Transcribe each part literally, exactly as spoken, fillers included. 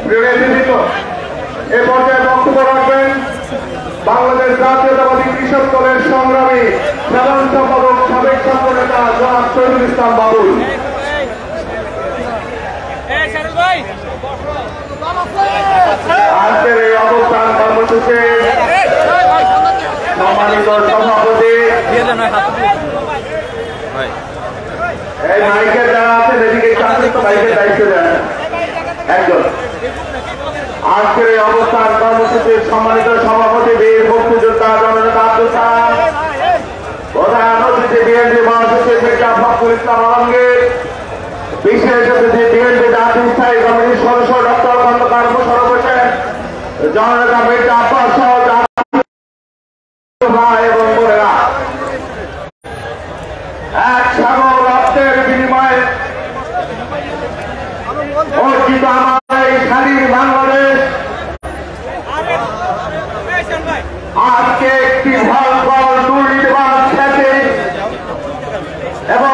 এ পর্যায়ে বক্তব্য রাখবেন বাংলাদেশ জাতীয়তাবাদী কৃষক দলের সংগ্রামী সাধারণ সম্পাদক সাবেক ছাত্র নেতা জনাব শহীদুল ইসলাম বাবুল। আজকের এই অবস্থান কর্মসূচি সম্মানিত সভাপতি এই মাইকের যারা আছেন এদিকে মাইকের দায়িত্ব দেন একজন। আজকের এই অবস্থান কর্মসূচির সম্মানিত সভাপতি বীর মুক্তিযোদ্ধা জননেতা আব্দুল সালাম, প্রধান অতিথি বিএনপি মহাসচিব মির্জা ফখরুল ইসলাম আলমগীর, বিশেষ অতিথি বিএনপি জাতীয় স্থায়ী কমিটির সদস্য ডক্টর খন্দকার মোশাররফ হোসেন, জননেতা মির্জা আব্বাস সহ এবং বোনেরা, এক সাগর রক্তের বিনিময়ে অর্জিত আমার এই স্বাধীন বাংলাদেশ আজকে একটি ভয়ঙ্কর দুর্নীতিবাদ খ্যাতি এবং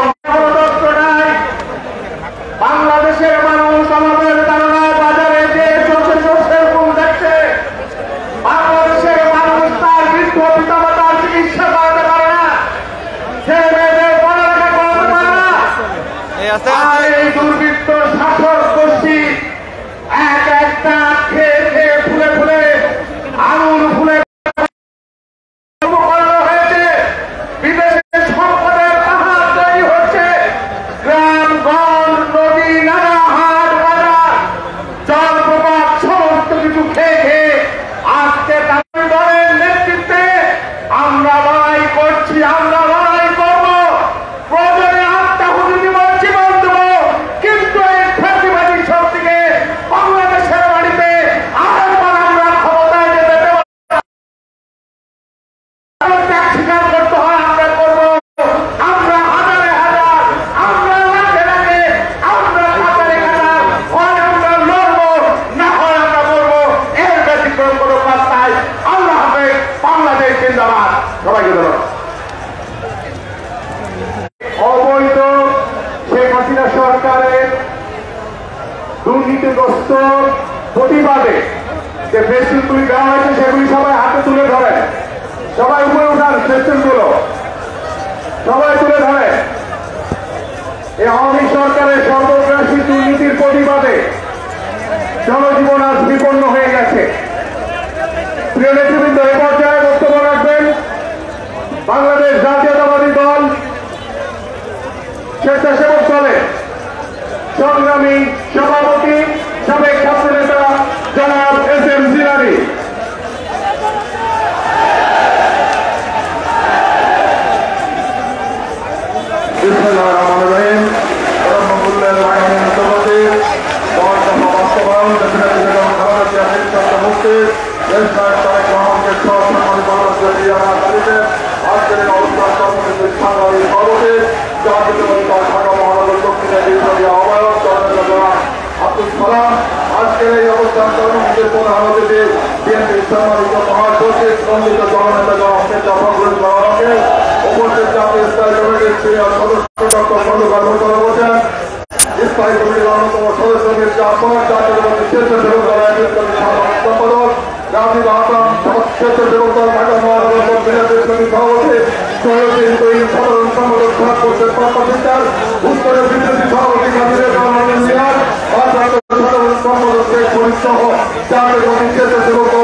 বাংলাদেশের মানুষ আমাদের ধারণায় বাজারে যে চলছে চলছে দেখছে বাংলাদেশের মানুষ তার বৃদ্ধ পিতামাতার চিকিৎসা করাতে পারে না, ছেলে মেয়েদের পড়ালেখা করাতে পারে না। আর এই দুর্বৃত্ত শাসক গোষ্ঠী এক একটা খেয়ে খেয়ে ফুলে ফুলে আঙুল ফুলে করানো হয়েছে। বিদেশের সম্পদের পাহাড় তৈরি হচ্ছে, গ্রাম গঞ্জ নদী নালা হাট বাজার জলপ্রপাত সমস্ত কিছু খেয়ে খেয়ে আজকে তাদের দলের নেতৃত্বে আমরা লড়াই করছি, আমরা লড়াই করব, প্রয়োজনে আত্মাহুতি দিব, জীবন দেব, কিন্তু এই ফ্যাসিবাদী শক্তিকে বাংলাদেশের বাড়িতে আরেকবার আমরা ক্ষমতায় যেতে দেব স্বীকার করতে হয় আমরা করব। আমরা হাজারে হাজার, আমরা লাখে লাখে, আমরা কাতারে কাতার, হয় আমরা লড়বো না হয় আমরা মরবো, এর ব্যতিক্রম কোনো কাজ নাই। আল্লাহ হাফেজ, বাংলাদেশ জিন্দাবাদ। সবাইকে ধন্যবাদ। অবৈধ শেখ হাসিনা সরকারের দুর্নীতিগ্রস্ত প্রতিবাদে যে ফেস্টুনগুলি দেওয়া হয়েছে সেগুলি সবাই হাতে তুলে ধরে, সবাই উপরে উঠান ফেস্টুনগুলো, সবাই তুলে ধরে। এই আওয়ামী সরকারের সর্বগ্রাসী দুর্নীতির প্রতিবাদে জনজীবন আজ বিপন্ন হয়ে গেছে। প্রিয় নেতৃবৃন্দ, এ পর্যায়ে বক্তব্য রাখবেন বাংলাদেশ জাতীয়তাবাদী দল স্বেচ্ছাসেবক দলের সংগ্রামী সভাপতি সাবেক ছাত্র নেতা জনাব এস এম জিলানী। আজকের এই অবস্থান কর্মসূচির প্রধান অতিথি বিএনপির সম্মানিত মহাসচিব নন্দিত জননেতা জনাব মির্জা ফখরুল ইসলাম আলমগীর, উপস্থিত জাতীয় স্থায়ী কমিটির সিনিয়র সদস্য ডক্টর খন্দকার মোশাররফ হোসেন, স্থায়ী কমিটির অন্যতম সদস্য মির্জা আব্বাস, জাতীয়তাবাদী স্বেচ্ছাসেবক দল সাধারণ সম্পাদক রাজীব আহসান, স্বেচ্ছাসেবক দল ঢাকা মহানগর বিএনপির সভাপতি সহযোগী সাধারণ সম্পাদক সাতপুরের পাপ্পাচিন্তার, উত্তরের বিজেপি সভাপতি কাজীর রহমান মিয়ার, সাধারণ সম্পাদক শেখ ফরিদ সহ জাতীয় কমিটির স্বেচ্ছাসেবক